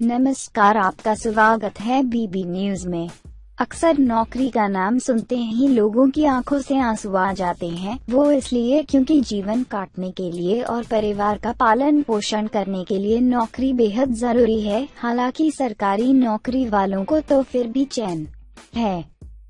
नमस्कार, आपका स्वागत है बीबी न्यूज में। अक्सर नौकरी का नाम सुनते ही लोगों की आंखों से आंसू आ जाते हैं। वो इसलिए क्योंकि जीवन काटने के लिए और परिवार का पालन पोषण करने के लिए नौकरी बेहद जरूरी है। हालांकि सरकारी नौकरी वालों को तो फिर भी चैन है,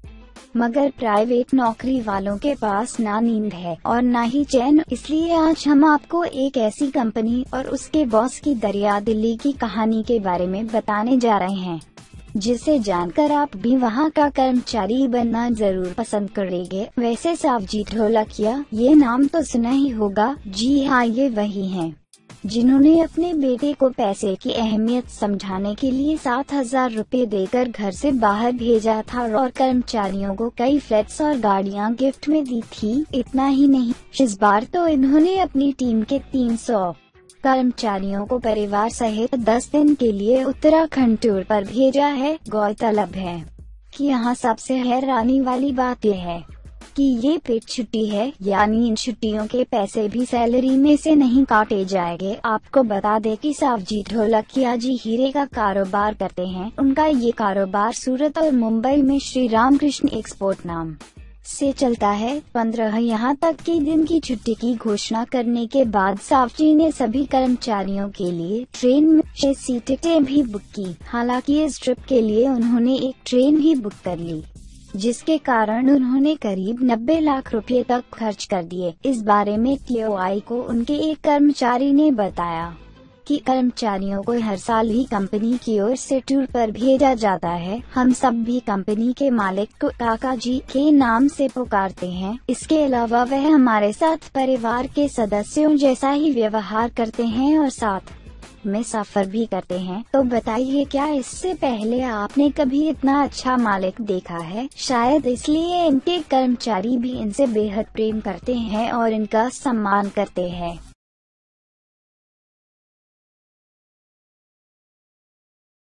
मगर प्राइवेट नौकरी वालों के पास ना नींद है और ना ही चैन। इसलिए आज हम आपको एक ऐसी कंपनी और उसके बॉस की दरिया दिली की कहानी के बारे में बताने जा रहे हैं, जिसे जानकर आप भी वहां का कर्मचारी बनना जरूर पसंद करेंगे। वैसे सावजी ढोलकिया, ये नाम तो सुना ही होगा। जी हाँ, ये वही हैं जिन्होंने अपने बेटे को पैसे की अहमियत समझाने के लिए 7,000 रुपए देकर घर से बाहर भेजा था और कर्मचारियों को कई फ्लैट्स और गाड़ियां गिफ्ट में दी थी। इतना ही नहीं, इस बार तो इन्होंने अपनी टीम के 300 कर्मचारियों को परिवार सहित 10 दिन के लिए उत्तराखंड टूर पर भेजा है। गौरतलब है कि यहाँ सबसे हैरानी वाली बात यह है कि ये पेड छुट्टी है, यानी इन छुट्टियों के पैसे भी सैलरी में से नहीं काटे जाएंगे। आपको बता दें कि सावजी ढोलकिया जी हीरे का कारोबार करते हैं। उनका ये कारोबार सूरत और मुंबई में श्री रामकृष्ण एक्सपोर्ट नाम से चलता है। 15 यहाँ तक की दिन की छुट्टी की घोषणा करने के बाद सावजी ने सभी कर्मचारियों के लिए ट्रेन में 6 सीटें भी बुक की। हालांकि इस ट्रिप के लिए उन्होंने एक ट्रेन भी बुक कर ली, जिसके कारण उन्होंने करीब 90 लाख रुपए तक खर्च कर दिए। इस बारे में TOI को उनके एक कर्मचारी ने बताया कि कर्मचारियों को हर साल ही कंपनी की ओर से टूर पर भेजा जाता है। हम सब भी कंपनी के मालिक को काका जी के नाम से पुकारते हैं। इसके अलावा वह हमारे साथ परिवार के सदस्यों जैसा ही व्यवहार करते हैं और साथ में सफर भी करते हैं। तो बताइए, क्या इससे पहले आपने कभी इतना अच्छा मालिक देखा है? शायद इसलिए इनके कर्मचारी भी इनसे बेहद प्रेम करते हैं और इनका सम्मान करते हैं।